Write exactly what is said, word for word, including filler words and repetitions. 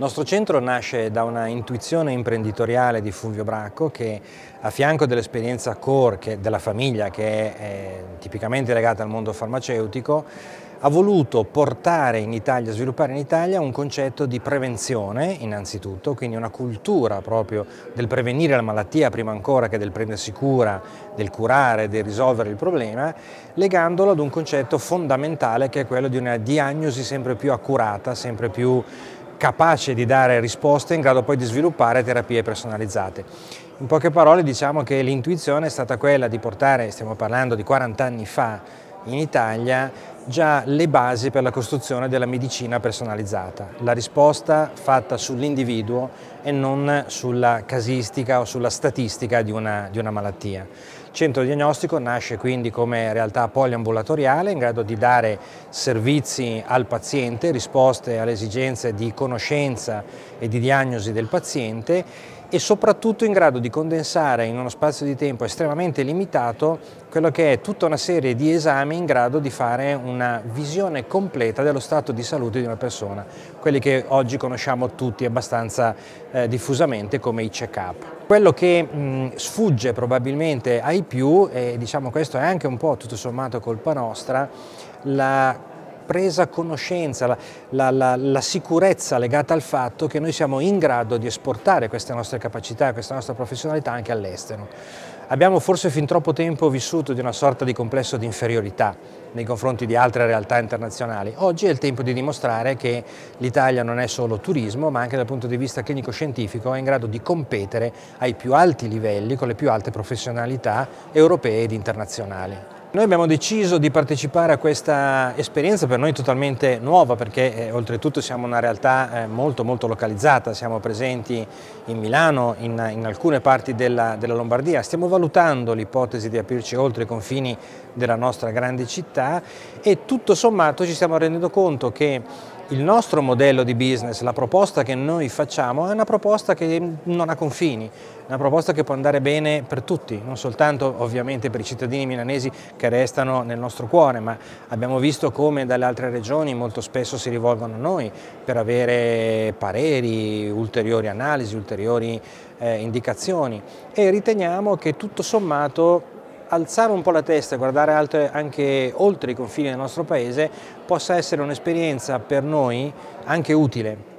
nostro centro nasce da una intuizione imprenditoriale di Fulvio Bracco che, a fianco dell'esperienza core che, della famiglia, che è, è tipicamente legata al mondo farmaceutico, ha voluto portare in Italia, sviluppare in Italia un concetto di prevenzione innanzitutto, quindi una cultura proprio del prevenire la malattia prima ancora che del prendersi cura, del curare, del risolvere il problema, legandolo ad un concetto fondamentale che è quello di una diagnosi sempre più accurata, sempre più capace di dare risposte in grado poi di sviluppare terapie personalizzate. In poche parole diciamo che l'intuizione è stata quella di portare, stiamo parlando di quaranta anni fa, in Italia già le basi per la costruzione della medicina personalizzata, la risposta fatta sull'individuo e non sulla casistica o sulla statistica di una, di una malattia. Il centro diagnostico nasce quindi come realtà poliambulatoriale in grado di dare servizi al paziente, risposte alle esigenze di conoscenza e di diagnosi del paziente e soprattutto in grado di condensare in uno spazio di tempo estremamente limitato quello che è tutta una serie di esami in grado di fare una visione completa dello stato di salute di una persona, quelli che oggi conosciamo tutti abbastanza eh, diffusamente come i check-up. Quello che mh, sfugge probabilmente ai più, e diciamo questo è anche un po' tutto sommato colpa nostra, la presa conoscenza, la, la, la, la sicurezza legata al fatto che noi siamo in grado di esportare queste nostre capacità, questa nostra professionalità anche all'estero. Abbiamo forse fin troppo tempo vissuto di una sorta di complesso di inferiorità nei confronti di altre realtà internazionali. Oggi è il tempo di dimostrare che l'Italia non è solo turismo, ma anche dal punto di vista clinico-scientifico è in grado di competere ai più alti livelli con le più alte professionalità europee ed internazionali. Noi abbiamo deciso di partecipare a questa esperienza per noi totalmente nuova perché eh, oltretutto siamo una realtà eh, molto molto localizzata, siamo presenti in Milano, in, in alcune parti della, della Lombardia, stiamo valutando l'ipotesi di aprirci oltre i confini della nostra grande città e tutto sommato ci stiamo rendendo conto che il nostro modello di business, la proposta che noi facciamo è una proposta che non ha confini, una proposta che può andare bene per tutti, non soltanto ovviamente per i cittadini milanesi che restano nel nostro cuore, ma abbiamo visto come dalle altre regioni molto spesso si rivolgono a noi per avere pareri, ulteriori analisi, ulteriori eh, indicazioni e riteniamo che tutto sommato alzare un po' la testa e guardare altre, anche oltre i confini del nostro paese possa essere un'esperienza per noi anche utile.